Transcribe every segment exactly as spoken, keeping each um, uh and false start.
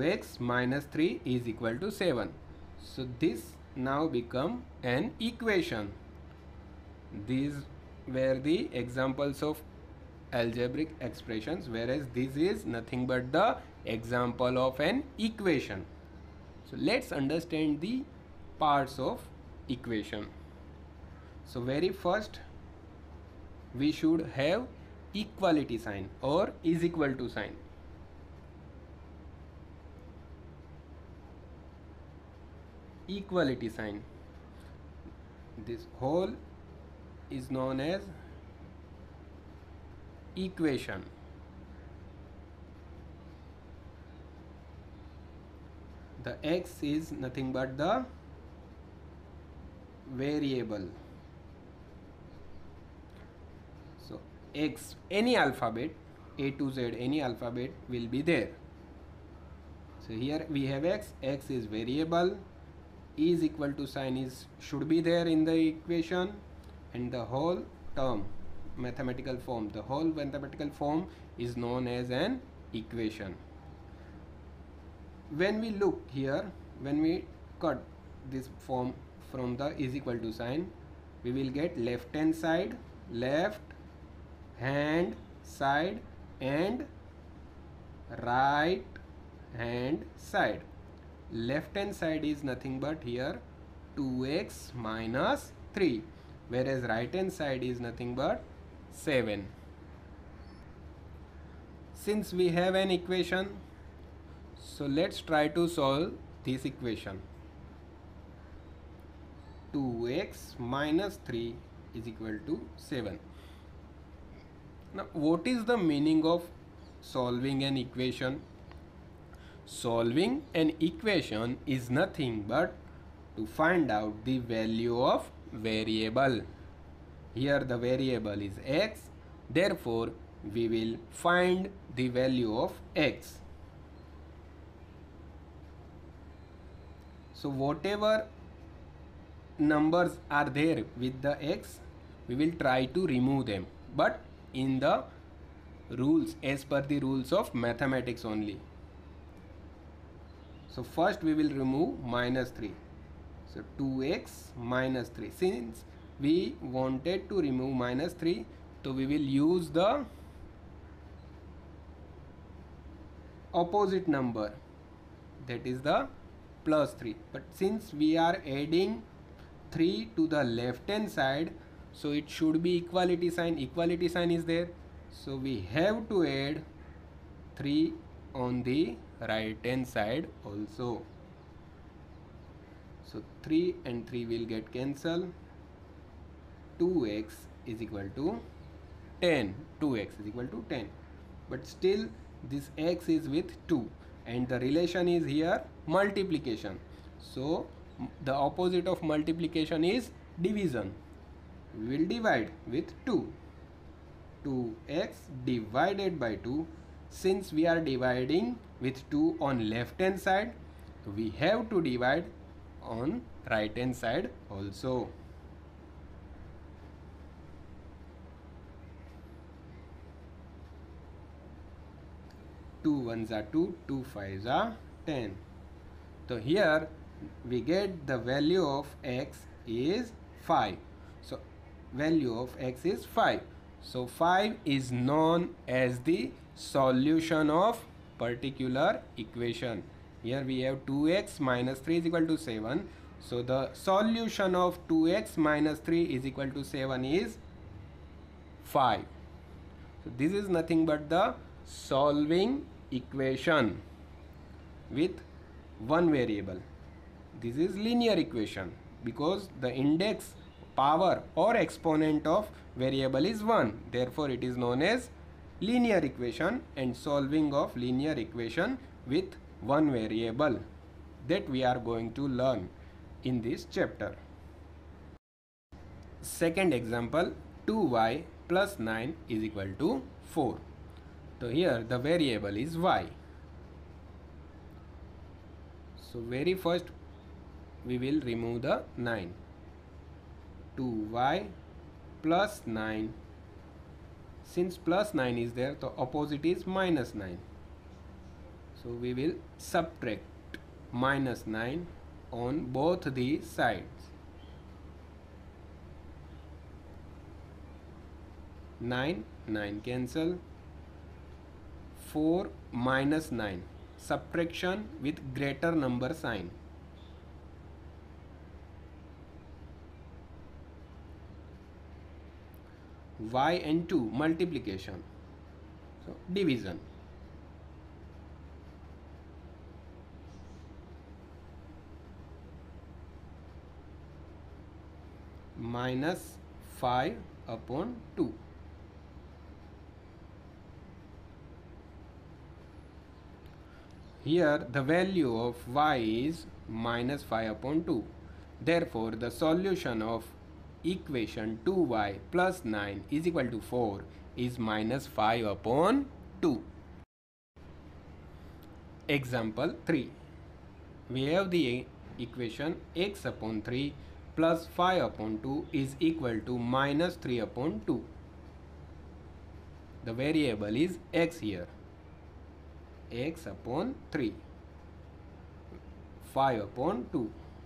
x minus three is equal to seven. So this now become an equation. These were the examples of algebraic expressions, whereas this is nothing but the example of an equation. So let's understand the parts of equation. So very first we should have equality sign or is equal to sign. Equality sign. This whole is known as equation. The x is nothing but the variable. So x, any alphabet, A to Z, any alphabet will be there. So here we have x, x is variable, is equal to sign is should be there in the equation, and the whole term, mathematical form, the whole mathematical form is known as an equation. When we look here, when we cut this form from the is equal to sign, we will get left hand side, left hand side and right hand side. Left hand side is nothing but here two x minus three, whereas right hand side is nothing but seven. Since we have an equation, so let's try to solve this equation. two x minus three is equal to seven. Now what is the meaning of solving an equation? Solving an equation is nothing but to find out the value of variable. Here the variable is x, therefore we will find the value of x. So whatever numbers are there with the x, we will try to remove them, but in the rules, as per the rules of mathematics only. So first we will remove minus three. So two x minus three. Since we wanted to remove minus three, so we will use the opposite number, that is the plus three. But since we are adding three to the left hand side, so it should be equality sign. Equality sign is there, so we have to add three on the right hand side also. So three and three will get cancelled. two x is equal to ten. two x is equal to ten. But still this x is with two and the relation is here multiplication. So the opposite of multiplication is division. We will divide with two. two x divided by two. Since we are dividing with two on left hand side, we have to divide on right hand side also. two ones are two, two fives are ten. So here we get the value of x is five. So value of x is five. So five is known as the solution of particular equation. Here we have two x minus three is equal to seven. So the solution of two x minus three is equal to seven is five. So this is nothing but the solving equation with one variable. This is linear equation because the index, power or exponent of variable is one. Therefore it is known as linear equation, and solving of linear equation with one variable, that we are going to learn in this chapter. Second example, two y plus nine is equal to four. So here the variable is y. So very first we will remove the nine. two y plus nine. Since plus nine is there, the opposite is minus nine. So we will subtract minus nine on both the sides. nine, nine cancel. four minus nine. Subtraction with greater number sign. Y and two multiplication. So division. Minus five upon two. Here the value of y is minus five upon two. Therefore, the solution of equation two y plus nine is equal to four is minus five upon two. Example three. We have the equation x upon three plus five upon two is equal to minus three upon two. The variable is x here. X upon three. five upon two.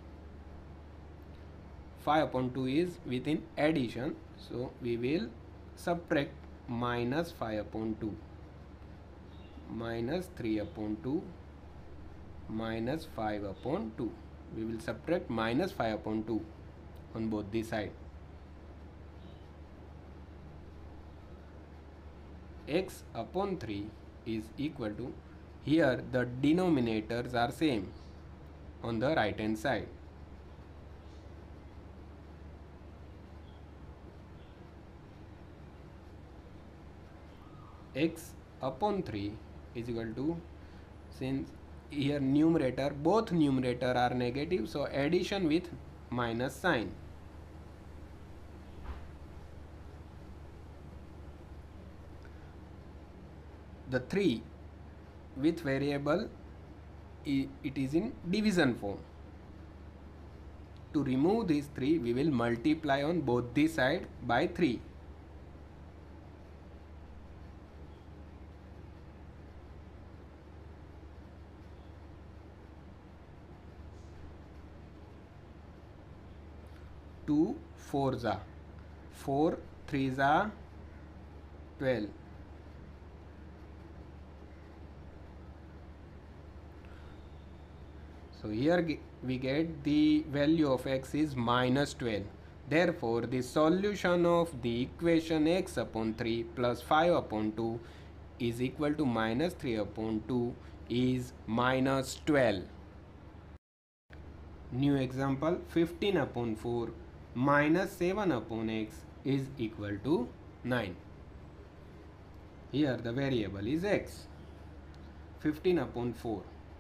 five upon two is within addition. So we will subtract minus five upon two. Minus three upon two. Minus five upon two. We will subtract minus five upon two on both the sides. X upon three is equal to, here the denominators are same on the right hand side. X upon three is equal to, since here numerator, both numerator are negative, so addition with minus sign. The three with variable, it is in division form. To remove these three, we will multiply on both the side by three. two fours are four, threes are twelve. So here we get the value of x is minus twelve. Therefore, the solution of the equation x upon three plus five upon two is equal to minus three upon two is minus twelve. New example, fifteen upon four minus seven upon x is equal to nine. Here the variable is x. fifteen upon four.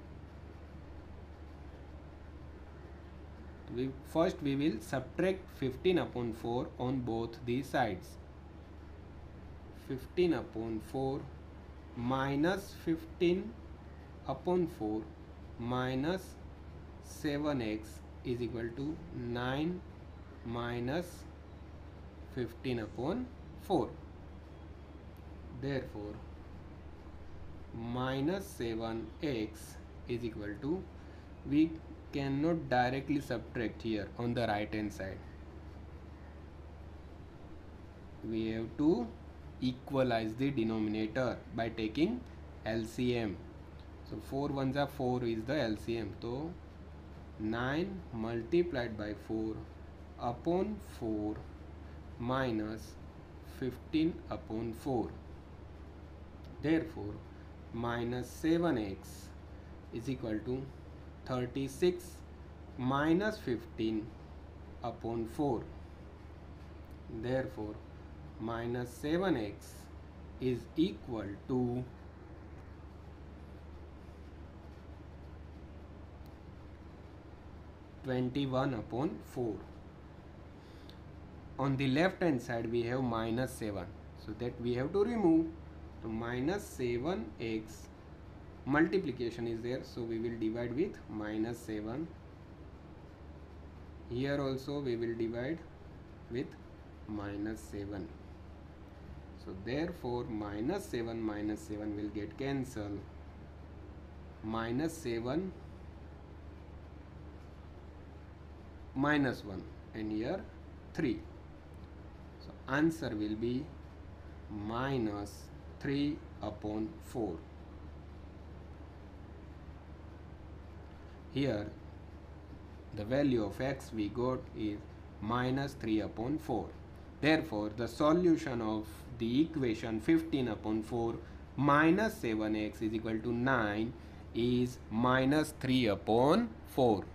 We, first we will subtract fifteen upon four on both the sides. fifteen upon four minus fifteen upon four minus seven x is equal to nine minus fifteen upon four. Therefore, minus seven x is equal to, we cannot directly subtract here on the right hand side. We have to equalize the denominator by taking L C M. So four ones are four is the L C M. So nine multiplied by four upon four minus fifteen upon four. Therefore, minus seven x is equal to thirty-six minus fifteen upon four. Therefore, minus seven x is equal to twenty-one upon four. On the left hand side we have minus seven, so that we have to remove. So minus seven x multiplication is there, so we will divide with minus seven. Here also we will divide with minus seven. So therefore minus seven minus seven will get cancelled. minus seven minus one, and here three. So answer will be minus three upon four. Here the value of x we got is minus three upon four. Therefore, the solution of the equation fifteen upon four minus seven x is equal to nine is minus three upon four.